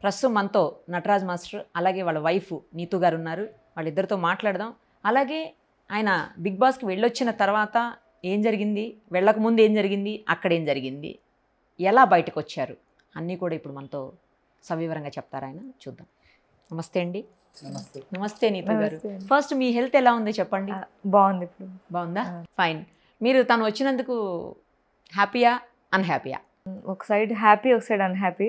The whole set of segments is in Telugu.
ప్రస్తుతం మనతో నటరాజ్ మాస్టర్ అలాగే వాళ్ళ వైఫ్ నీతు గారు ఉన్నారు. వాళ్ళిద్దరితో మాట్లాడదాం. అలాగే ఆయన బిగ్ బాస్కి వెళ్ళొచ్చిన తర్వాత ఏం జరిగింది, వెళ్ళకముందు ఏం జరిగింది, అక్కడ ఏం జరిగింది, ఎలా బయటకు వచ్చారు అన్నీ కూడా ఇప్పుడు మనతో సవివరంగా చెప్తారు ఆయన. చూద్దాం. నమస్తే అండి. నమస్తే నీతు గారు. ఫస్ట్ మీ హెల్త్ ఎలా ఉంది చెప్పండి. బాగుంది. ఇప్పుడు బాగుందా? ఫైన్. మీరు తను వచ్చినందుకు హ్యాపీయా అన్హ్యాపీయా? ఒక సైడ్ హ్యాపీ, ఒక సైడ్ అన్హ్యాపీ.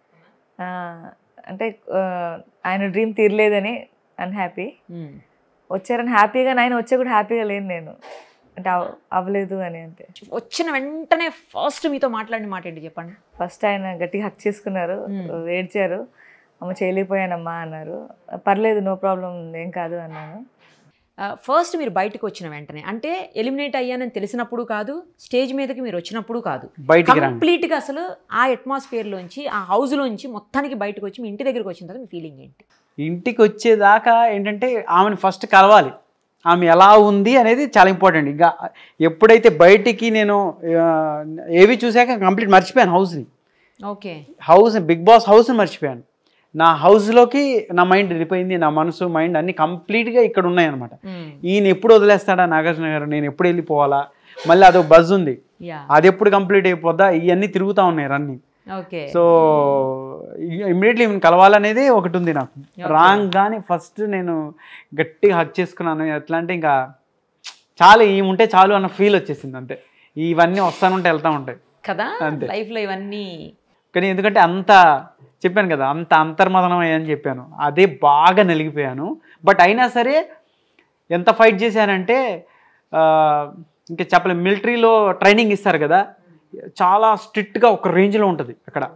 అంటే ఆయన డ్రీమ్ తీరలేదని అన్హ్యాపీ. వచ్చారని హ్యాపీగా, ఆయన వచ్చే కూడా హ్యాపీగా లేను నేను, అంటే అవ్వలేదు అని. అంతే. వచ్చిన వెంటనే ఫస్ట్ మీతో మాట్లాడిన మాట ఏంటి చెప్పండి. ఫస్ట్ ఆయన గట్టిగా హక్ చేసుకున్నారు, ఏడ్చారు. అమ్మ చేయలేకపోయానమ్మా అన్నారు. పర్లేదు, నో ప్రాబ్లం, ఏం కాదు అన్నాను. ఫస్ట్ మీరు బయటకు వచ్చిన వెంటనే, అంటే ఎలిమినేట్ అయ్యానని తెలిసినప్పుడు కాదు, స్టేజ్ మీదకి మీరు వచ్చినప్పుడు కాదు, కంప్లీట్గా అసలు ఆ అట్మాస్ఫియర్లోంచి, ఆ హౌస్లోంచి మొత్తానికి బయటకు వచ్చి మీ ఇంటి దగ్గరికి వచ్చిన తర్వాత మీ ఫీలింగ్ ఏంటి? ఇంటికి వచ్చేదాకా ఏంటంటే ఆమెను ఫస్ట్ కలవాలి, ఆమె ఎలా ఉంది అనేది చాలా ఇంపార్టెంట్. ఇంకా ఎప్పుడైతే బయటికి నేను ఏవి చూసాక కంప్లీట్ మర్చిపోయాను హౌస్ని. ఓకే. హౌస్, బిగ్ బాస్ హౌస్ని మర్చిపోయాను. నా హౌస్లోకి నా మైండ్ వెళ్ళిపోయింది, నా మనసు మైండ్ అన్ని కంప్లీట్గా ఇక్కడ ఉన్నాయన్నమాట. ఈయన ఎప్పుడు వదిలేస్తాడా నాగార్జున గారు, నేను ఎప్పుడు వెళ్ళిపోవాలా, మళ్ళీ అదొక బజ్ ఉంది, అది ఎప్పుడు కంప్లీట్ అయిపోద్దా, ఇవన్నీ తిరుగుతూ ఉన్నాయి రన్ని. సో ఇమ్మీడియట్లీ ఈమెను కలవాలనేది ఒకటి ఉంది నాకు. రాంగ్ కానీ ఫస్ట్ నేను గట్టిగా హక్ చేసుకున్నాను. ఎట్లా అంటే ఇంకా చాలు, ఈమె ఉంటే చాలు అన్న ఫీల్ వచ్చేసింది. అంతే. ఇవన్నీ వస్తానుంటే వెళ్తూ ఉంటాయి కదా లైఫ్లో ఇవన్నీ. కానీ ఎందుకంటే అంత చెప్పాను కదా, అంత అంతర్మదనం అయ్యని చెప్పాను, అదే బాగా నలిగిపోయాను. బట్ అయినా సరే ఎంత ఫైట్ చేశానంటే ఇంకా చెప్పలే. మిలిటరీలో ట్రైనింగ్ ఇస్తారు కదా, చాలా స్ట్రిక్ట్గా ఒక రేంజ్లో ఉంటుంది అక్కడ.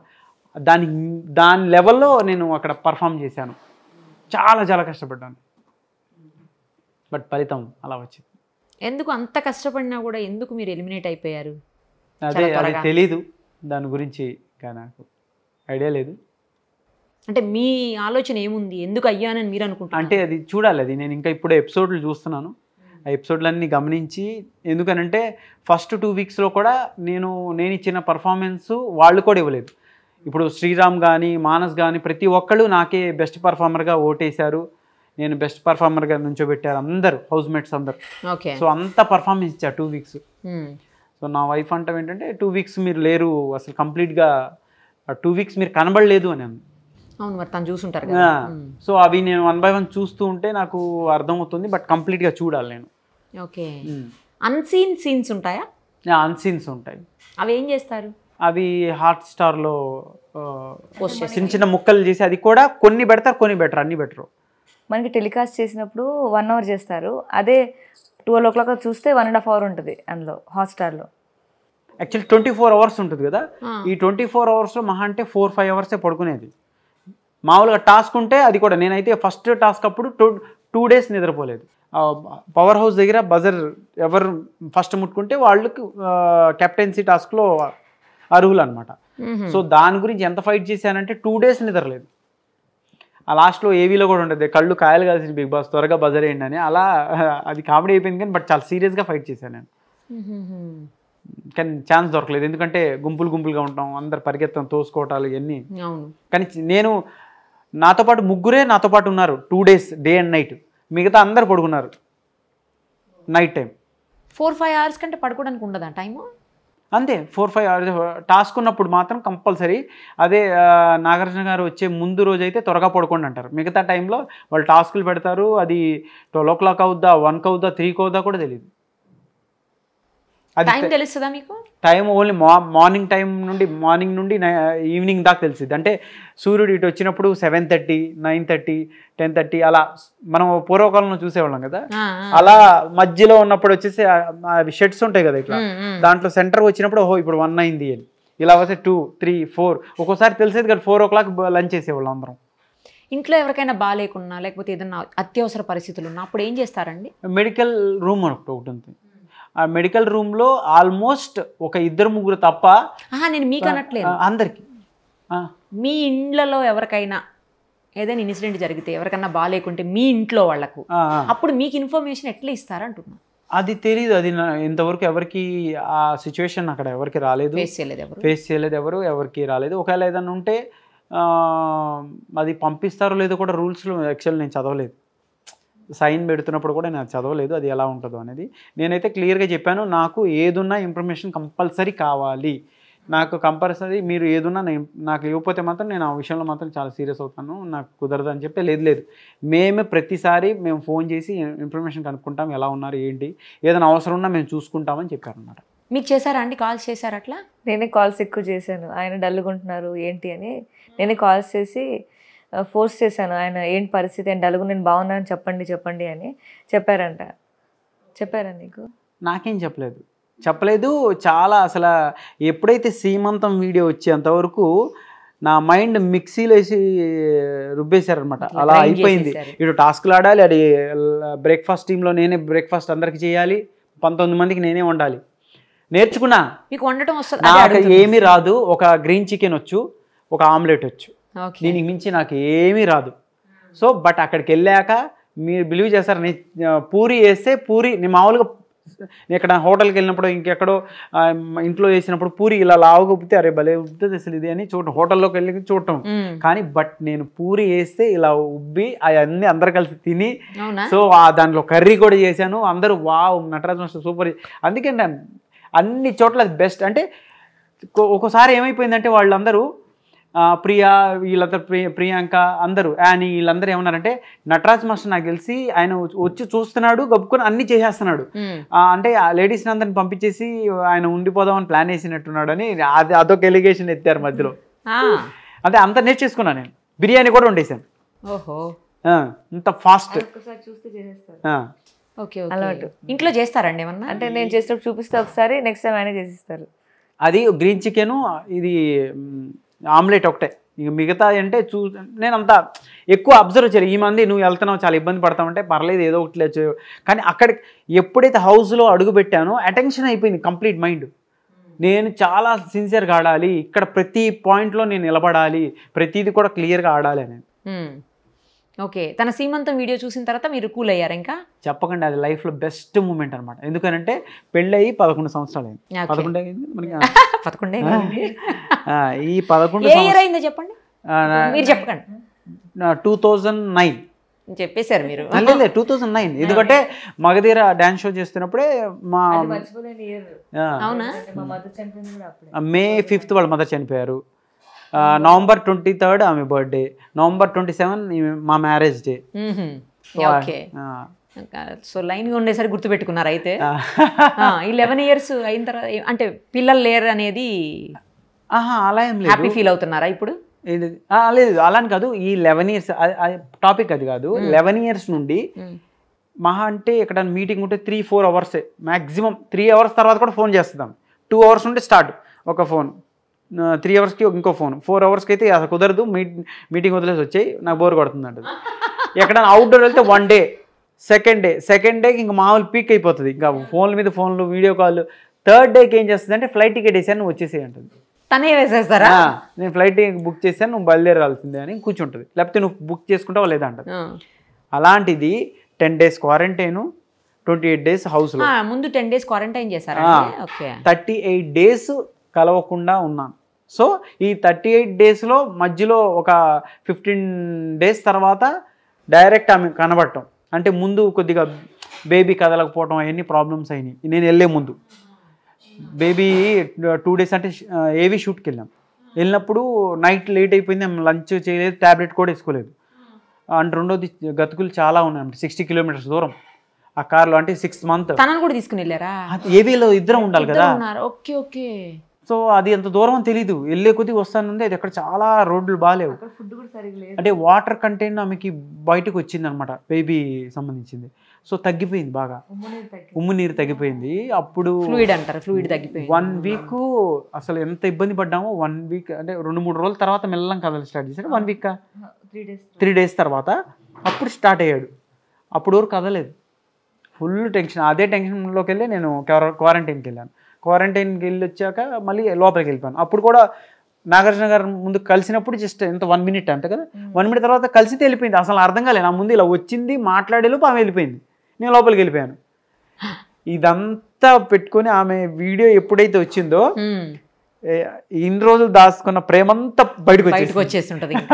దాని లెవెల్లో నేను అక్కడ పర్ఫామ్ చేశాను. చాలా చాలా కష్టపడ్డాను. బట్ ఫలితం అలా వచ్చింది. ఎందుకు అంత కష్టపడినా కూడా ఎందుకు మీరు ఎలిమినేట్ అయిపోయారు? అది తెలీదు, దాని గురించి ఇంకా నాకు ఐడియా లేదు. అంటే మీ ఆలోచన ఏముంది, ఎందుకు అయ్యానని మీరు అనుకుంటున్నారు? అంటే అది చూడాలి, అది నేను ఇంకా ఇప్పుడు ఎపిసోడ్లు చూస్తున్నాను. ఆ ఎపిసోడ్లన్నీ గమనించి, ఎందుకనంటే ఫస్ట్ 2 వీక్స్లో కూడా నేను ఇచ్చిన పర్ఫార్మెన్స్ వాళ్ళు కూడా ఇవ్వలేదు. ఇప్పుడు శ్రీరామ్ కానీ మానస్ కానీ ప్రతి ఒక్కళ్ళు నాకే బెస్ట్ పర్ఫార్మర్గా ఓటేశారు, నేను బెస్ట్ పర్ఫార్మర్గా నుంచోబెట్టారు అందరూ, హౌస్ మేట్స్ అందరు. ఓకే. సో అంత పర్ఫార్మెన్స్ ఇచ్చారు 2 వీక్స్. సో నా వైఫ్ అంటాం ఏంటంటే 2 వీక్స్ మీరు లేరు, అసలు కంప్లీట్గా 2 వీక్స్ మీరు కనబడలేదు అని అన్న. అవును, మరి తను చూసుంటారు. సో అవి నేను 1 by 1 చూస్తూ ఉంటే నాకు అర్థమవుతుంది. బట్ కంప్లీట్గా చూడాలి నేను. ఓకే. అన్సీన్ సీన్స్ ఉంటాయా? అన్సీన్స్ ఉంటాయి. అవి ఏం చేస్తారు? అవి హాట్‌స్టార్లో చిన్న చిన్న ముక్కలు చేసి, అది కూడా కొన్ని పెడతారు, కొన్ని బెటర్, అన్ని బెటరు. మనకి టెలికాస్ట్ చేసినప్పుడు 1 hour చేస్తారు, అదే 12 o'clock చూస్తే 1.5 hour ఉంటుంది అందులో హాట్‌స్టార్లో. యాక్చువల్లీ 24 hours ఉంటుంది కదా, ఈ 24 hoursలో మహా అంటే 4-5 hours పడుకునేది. మామూలుగా టాస్క్ ఉంటే అది కూడా, నేనైతే ఫస్ట్ టాస్క్ అప్పుడు 2 days నిద్రపోలేదు. పవర్ హౌస్ దగ్గర బజర్ ఎవరు ఫస్ట్ ముట్టుకుంటే వాళ్ళకి కెప్టెన్సీ టాస్క్లో అర్హులు అనమాట. సో దాని గురించి ఎంత ఫైట్ చేశానంటే 2 days నిద్రలేదు. ఆ లాస్ట్లో ఏవీలో కూడా ఉంటుంది, కళ్ళు కాయలు కాల్సింది బిగ్ బాస్ త్వరగా బజర్ వేయండి అని. అలా అది కామెడీ అయిపోయింది, కానీ బట్ చాలా సీరియస్గా ఫైట్ చేశాను నేను. కానీ ఛాన్స్ దొరకలేదు, ఎందుకంటే గుంపులుగా ఉంటాం, అందరు పరిగెత్తం, తోసుకోవటాలు ఇవన్నీ. కానీ నేను నాతో పాటు ముగ్గురే నాతో పాటు ఉన్నారు 2 days, డే అండ్ నైట్. మిగతా అందరు పడుకున్నారు నైట్ టైం. 4-5 hours కంటే పడుకోవడానికి ఉండదా టైము? అంతే, 4-5 hours టాస్క్ ఉన్నప్పుడు మాత్రం కంపల్సరీ. అదే నాగార్జున గారు వచ్చే ముందు రోజు అయితే త్వరగా పడుకోండి అంటారు. మిగతా టైంలో వాళ్ళు టాస్కులు పెడతారు, అది 12 o'clock అవుద్దా, 1 అవుద్దా, 3 అవుద్దా కూడా తెలియదు. టైం తెలుస్తుందా మీకు? టైం ఓన్లీ మార్నింగ్ నుండి ఈవినింగ్ దాకా తెలిసింది. అంటే సూర్యుడు ఇటు వచ్చినప్పుడు 7:30, 9:30, 10:30 అలా మనం పూర్వకాలంలో చూసేవాళ్ళం కదా. అలా మధ్యలో ఉన్నప్పుడు వచ్చేసి షెడ్స్ ఉంటాయి కదా ఇట్లా, దాంట్లో సెంటర్ వచ్చినప్పుడు ఓహో ఇప్పుడు 1 అయింది అని, ఇలా వస్తే 2, 3, 4 ఒక్కోసారి తెలిసేది కదా. 4 o'clock లంచ్ చేసేవాళ్ళం అందరం. ఇంట్లో ఎవరికైనా బాగాలేకున్నా లేకపోతే ఏదన్నా అత్యవసర పరిస్థితులు ఉన్నా అప్పుడు ఏం చేస్తారండి? మెడికల్ రూమ్ ఒకటి ఉంటుంది. ఆ మెడికల్ రూమ్లో ఆల్మోస్ట్ ఒక 2-3 తప్ప, నేను మీకు అనట్లేదు, అందరికి. మీ ఇండ్లలో ఎవరికైనా ఏదైనా ఇన్సిడెంట్ జరిగితే, ఎవరికైనా బాగాలేకుంటే మీ ఇంట్లో వాళ్ళకు, అప్పుడు మీకు ఇన్ఫర్మేషన్ ఎట్లా ఇస్తారంటున్నా? అది తెలీదు, అది ఇంతవరకు ఎవరికి ఆ సిచ్యువేషన్ అక్కడ ఎవరికి రాలేదు, ఫేస్ చేయలేదు ఎవరు, ఎవరికి రాలేదు. ఒకవేళ ఏదైనా ఉంటే అది పంపిస్తారో లేదో కూడా రూల్స్లో యాక్చువల్ నేను చదవలేదు, సైన్ పెడుతున్నప్పుడు కూడా నేను చదవలేదు అది ఎలా ఉంటుందో అనేది. నేనైతే క్లియర్గా చెప్పాను, నాకు ఏదున్నా ఇన్ఫర్మేషన్ కంపల్సరీ కావాలి, నాకు కంపల్సరీ మీరు ఏదున్నా నాకు ఇవ్వకపోతే మాత్రం నేను ఆ విషయంలో మాత్రం చాలా సీరియస్ అవుతాను, నాకు కుదరదు అని చెప్తే లేదు మేమే ప్రతిసారి మేము ఫోన్ చేసి ఇన్ఫర్మేషన్ కనుక్కుంటాం, ఎలా ఉన్నారు ఏంటి, ఏదైనా అవసరం ఉన్నా మేము చూసుకుంటామని చెప్పారనమాట. మీకు చేశారా అండి కాల్స్ చేశారు అట్లా? నేనే కాల్స్ ఎక్కువ చేశాను, ఆయన డల్లుకుంటున్నారు ఏంటి అని నేనే కాల్స్ చేసి ఫోర్స్ చేశాను, ఆయన ఏంటి పరిస్థితి అని డల్లుగు నేను బాగున్నాను చెప్పండి అని చెప్పారా నీకు? నాకేం చెప్పలేదు. చాలా అసలు ఎప్పుడైతే సీమంతం వీడియో వచ్చేంతవరకు నా మైండ్ మిక్సీలో వేసి రుబ్బేశారనమాట, అలా అయిపోయింది. ఇటు టాస్క్లు ఆడాలి, అది బ్రేక్ఫాస్ట్ టీంలో నేనే బ్రేక్ఫాస్ట్ అందరికి చేయాలి, 19 మందికి నేనే వండాలి, నేర్చుకున్నా. మీకు వండటం వస్తుంది? నాకు ఏమీ రాదు, ఒక గ్రీన్ చికెన్ వచ్చు, ఒక ఆమ్లెట్ వచ్చు, దీనికి మించి నాకు ఏమీ రాదు. సో బట్ అక్కడికి వెళ్ళాక మీరు బిలీవ్ చేస్తారు, నేను పూరి వేస్తే పూరి నేను మామూలుగా ఇక్కడ హోటల్కి వెళ్ళినప్పుడు ఇంకెక్కడో ఇంట్లో వేసినప్పుడు పూరి ఇలా లావుగా ఉబ్బితే అరే భలే ఉబ్బుతుంది అసలు ఇది అని చూడటం, హోటల్లోకి వెళ్ళి చూడటం. కానీ బట్ నేను పూరి వేస్తే ఇలా ఉబ్బి అవన్నీ అందరు కలిసి తిని, సో దాంట్లో కర్రీ కూడా చేశాను, అందరూ వావ్ నటరాజ్ మాస్టర్ సూపర్. అందుకే అన్ని చోట్ల బెస్ట్. అంటే ఒక్కోసారి ఏమైపోయిందంటే వాళ్ళందరూ ప్రియా వీళ్ళందరూ ప్రియాంక అందరూ యానీ వీళ్ళందరూ ఏమన్నారంటే నటరాజ్ మాస్టర్ నాకు తెలిసి ఆయన వచ్చి చూస్తున్నాడు గబ్బుకొని అన్ని చేసేస్తున్నాడు, అంటే ఆ లేడీస్ని అందరిని పంపించేసి ఆయన ఉండిపోదామని ప్లాన్ వేసినట్టున్నాడు అని అదొక ఎలిగేషన్ ఎత్తారు మధ్యలో. అంటే అంత నేర్చేసుకున్నాను నేను, బిర్యానీ కూడా వండేసాను. ఓహో, ఇంత ఫాస్ట్ అలవాటు. ఇంట్లో చేస్తారండి ఏమన్నా? అంటే నేను చేసినప్పుడు చూపిస్తే ఒకసారి, నెక్స్ట్ టైం ఆయన చేసిస్తారు. అది గ్రీన్ చికెను, ఇది ఆమ్లెట్ ఒకటే, ఇక మిగతా అంటే నేను అంతా ఎక్కువ అబ్జర్వ్ చేయలేదు. ఈ మంది నువ్వు వెళ్తున్నావు చాలా ఇబ్బంది పడతామంటే పర్లేదు ఏదో ఒకటి లేదు, కానీ అక్కడ ఎప్పుడైతే హౌస్లో అడుగు పెట్టానో అటెన్షన్ అయిపోయింది కంప్లీట్ మైండ్. నేను చాలా సిన్సియర్గా ఆడాలి, ఇక్కడ ప్రతి పాయింట్లో నేను నిలబడాలి, ప్రతిదీ కూడా క్లియర్గా ఆడాలి అని. ఓకే, తన సీమంతం వీడియో చూసిన తర్వాత మీరు కూల్ అయ్యారు? ఇంకా చెప్పకండి, అది లైఫ్లో బెస్ట్ మూమెంట్ అనమాట. ఎందుకంటే పెళ్ళయి 11 సంవత్సరాలు అయింది. 11 ఈ 11 అయిందో చెప్పండి, మీరు చెప్పకండి. 2009 చెప్పేశారు మీరు. 2009, ఎందుకంటే మగధీర డాన్స్ షో చేస్తున్నప్పుడే మా మే 5th వాళ్ళ మదర్ చనిపోయారు, November 23rd ఆమె బర్త్డే, November 27 మా మ్యారేజ్ డే. సో లైన్గా ఉండేసరికి గుర్తుపెట్టుకున్నారు అయితే. 11 years అయిన తర్వాత అంటే పిల్లలు లేరు అనేది అలా ఏం లేదు, హ్యాపీ ఫీల్ అవుతున్నారా ఇప్పుడు? లేదు అలా అని కాదు, ఈ 11 years టాపిక్ అది కాదు. 11 years నుండి మహా అంటే ఇక్కడ మీటింగ్ ఉంటే 3-4 hours మ్యాక్సిమం, 3 hours తర్వాత కూడా ఫోన్ చేస్తున్నాం. 2 hours నుండి స్టార్ట్ ఒక ఫోన్, 3 hours ఇంకో ఫోన్, 4 hours అయితే అసలు కుదరదు, మీటింగ్ వదిలేసి వచ్చాయి నాకు బోర్ కొడుతుంది అంటది. ఎక్కడైనా అవుట్డోర్ వెళ్తే 1 day, సెకండ్ డేకి ఇంకా మామూలు పీక్ అయిపోతుంది, ఇంకా ఫోన్ల మీద ఫోన్లు, వీడియో కాల్. 3rd డేకి ఏం చేస్తుంది అంటే ఫ్లైట్ టికెట్ వేసాను నువ్వు వచ్చేసే అంటుంది. తనే వేసేస్తారా? నేను ఫ్లైట్ టికెట్ బుక్ చేశాను నువ్వు బయలుదేరాల్సిందే అని కూర్చుంటుంది, లేకపోతే నువ్వు బుక్ చేసుకుంటావా లేదా అంటది. అలాంటిది 10 days క్వారంటైన్, 28 days హౌస్లో. ముందు 10 days క్వారంటైన్ చేశారా? 38 days కలవకుండా ఉన్నాను. సో ఈ 38 daysలో మధ్యలో ఒక 15 days తర్వాత డైరెక్ట్ ఆమె కనబడటం, అంటే ముందు కొద్దిగా బేబీ కదలకపోవటం అవన్నీ ప్రాబ్లమ్స్ అయినాయి. నేను వెళ్ళే ముందు బేబీ 2 days అంటే ఏవి షూట్కి వెళ్ళినప్పుడు నైట్ లేట్ అయిపోయింది, లంచ్ చేయలేదు, ట్యాబ్లెట్ కూడా వేసుకోలేదు. అండ్ రెండోది గతుకులు చాలా ఉన్నాయి, 60 kilometers దూరం ఆ కార్లో, అంటే 6 months. తనను కూడా తీసుకుని వెళ్ళారా? ఏవీలో ఇద్దరం ఉండాలి కదా. Okay okay. సో అది ఎంత దూరం అని తెలీదు, వెళ్ళే కొద్దీ వస్తానుంది, అది అక్కడ చాలా రోడ్లు బాగాలేవు, అంటే వాటర్ కంటెంట్ ఆమెకి బయటకు వచ్చింది అనమాట, బేబీ సంబంధించింది. సో తగ్గిపోయింది బాగా, ఉమ్ము నీరు తగ్గిపోయింది. అప్పుడు ఫ్లూయిడ్ అంటారు, ఫ్లూయిడ్ తగ్గిపోయింది. 1 week అసలు ఎంత ఇబ్బంది పడ్డామో. 1 week అంటే 2-3 రోజుల తర్వాత మెల్లం కదలు స్టార్ట్ చేశాడు. 1 week 3 days తర్వాత అప్పుడు స్టార్ట్ అయ్యాడు. అప్పుడు వరకు కదలేదు, ఫుల్ టెన్షన్. అదే టెన్షన్లోకి వెళ్ళి నేను క్వారంటైన్కి వెళ్ళాను. క్వారంటైన్కి వెళ్ళి వచ్చాక మళ్ళీ లోపలికి వెళ్ళిపోయాను. అప్పుడు కూడా నాగార్జున గారు ముందు కలిసినప్పుడు జస్ట్ ఎంత 1 minute అంతే కదా, 1 minute తర్వాత కలిసితే వెళ్ళిపోయింది. అసలు అర్థం కాలేదు, నా ముందు ఇలా వచ్చింది మాట్లాడేలోపు ఆమె వెళ్ళిపోయింది, నేను లోపలికి వెళ్ళిపోయాను. ఇదంతా పెట్టుకొని ఆమె వీడియో ఎప్పుడైతే వచ్చిందో ఇన్ని రోజులు దాచుకున్న ప్రేమంతా బయటకు బయటకు వచ్చేస్తుంటది ఇంకా.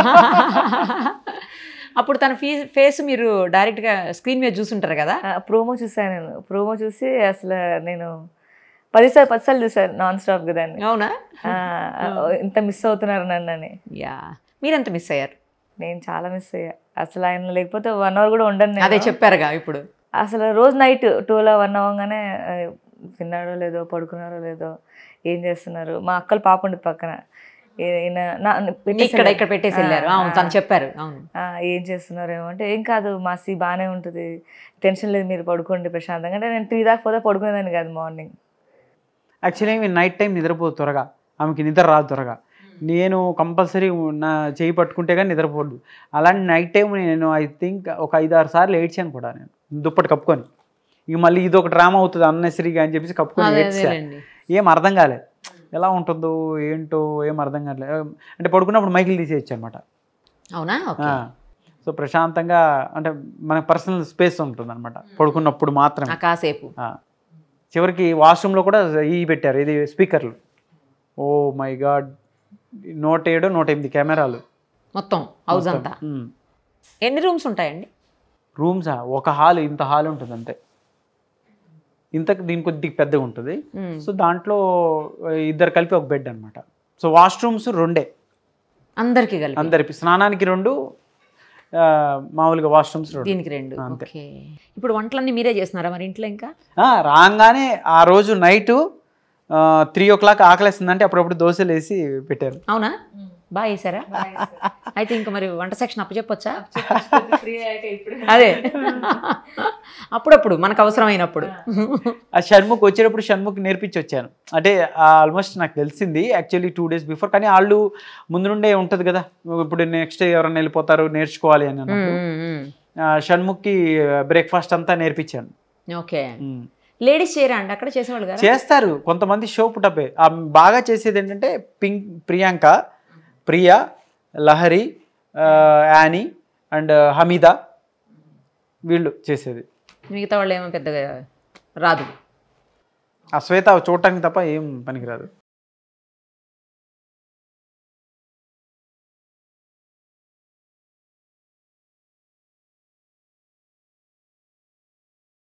అప్పుడు తన ఫేస్ మీరు డైరెక్ట్గా స్క్రీన్ మీద చూసుంటారు కదా. ప్రోమో చూసాను నేను. ప్రోమో చూసి అసలు నేను 10 సార్లు చూసాను నాన్ స్టాప్గా దాన్ని. అవునా? ఇంత మిస్ అవుతున్నారు నన్ను అని. యా, మీరెంత మిస్ అయ్యారు? నేను చాలా మిస్ అయ్యా. అసలు ఆయన లేకపోతే 1 hour కూడా ఉండను నేను. అదే చెప్పారుగా ఇప్పుడు. అసలు రోజు నైట్ 2లో 1 అవ్వగానే తిన్నాడో లేదో, పడుకున్నారో లేదో, ఏం చేస్తున్నారు. మా అక్కల పాప ఉండేది పక్కన. ఇక్కడ పెట్టేసి వెళ్ళారు. అవును, తను చెప్పారు. అవును, ఏం చేస్తున్నారు ఏమంటే, ఏం కాదు మాసి బాగానే ఉంటుంది, టెన్షన్ లేదు, మీరు పడుకోండి ప్రశాంతంగా. అంటే నేను 3 దాకా పోతే పడుకునేదాన్ని కాదు మార్నింగ్. యాక్చువల్లీ నేను నైట్ టైం నిద్రపోదు త్వరగా, ఆమెకి నిద్ర రాదు త్వరగా. నేను కంపల్సరీ నా చేయి పట్టుకుంటే కానీ నిద్రపోదు. అలాంటి నైట్ టైం నేను ఐ థింక్ ఒక 5-6 సార్లు ఏడ్చాను కూడా నేను, దుప్పటి కప్పుకొని. ఇక మళ్ళీ ఇది ఒక డ్రామా అవుతుంది అన్నెసరీగా అని చెప్పేసి కప్పుకొని ఏడ్చాను. ఏం అర్థం కాలే, ఎలా ఉంటుందో ఏంటో ఏం అర్థం కావట్లేదు. అంటే పడుకున్నప్పుడు మైకిల్ తీసేయచ్చు అనమాట. అవునా? సో ప్రశాంతంగా అంటే మన పర్సనల్ స్పేస్ ఉంటుంది అనమాట పడుకున్నప్పుడు మాత్రమే కాసేపు. చివరికి వాష్రూమ్లో కూడా పెట్టారు, ఇది స్పీకర్లు. ఓ మై గాడ్, 107, 108 కెమెరాలు మొత్తం హౌస్ అంతా. ఎన్ని రూమ్స్ ఉంటాయండి? రూమ్సా? ఒక హాల్, ఇంత హాల్ ఉంటుంది అంతే. దీని కొద్దిగా పెద్దగా ఉంటుంది. సో దాంట్లో 2 కలిపి ఒక బెడ్ అనమాట. సో వాష్రూమ్స్ 2 అందరికి కలిపి. అందరికి స్నానానికి 2, మామూలుగా వాష్రూమ్స్ దీనికి 2. ఓకే. ఇప్పుడు వంటలన్నీ మీరే చేస్తున్నారా మరి ఇంట్లో? ఇంకా రాగానే ఆ రోజు నైటు 3 o'clock ఆకలేస్తుందంటే అప్పుడప్పుడు దోశలు వేసి పెట్టారు. అవునా? బాగా వేసారా? అయితే ఇంకా మరి వంట సెక్షన్ అప్పచెప్పొచ్చా? అదే, అప్పుడప్పుడు మనకు అవసరమైనప్పుడు. ఆ షణ్ముఖ్ వచ్చేటప్పుడు షణ్ముఖ్ నేర్పించి వచ్చాను. అంటే ఆల్మోస్ట్ నాకు తెలిసింది యాక్చువల్లీ 2 days బిఫోర్, కానీ వాళ్ళు ముందు నుండే ఉంటుంది కదా, ఇప్పుడు నెక్స్ట్ ఎవరైనా వెళ్ళిపోతారు నేర్చుకోవాలి అని అన్నప్పుడు షణ్ముఖ్కి బ్రేక్ఫాస్ట్ అంతా నేర్పించాను. ఓకే. లేడీస్ చేయరా అండి అక్కడ? చేసేవాళ్ళు కదా? చేస్తారు కొంతమంది, షో పుటపే. బాగా చేసేది ఏంటంటే ప్రియాంక, ప్రియా, లహరి, యానీ అండ్ హమీదా, వీళ్ళు చేసేది. మిగతా వాళ్ళు ఏమో పెద్దగా రాదు. ఆ శ్వేత చూడటానికి తప్ప ఏం పనికిరాదు.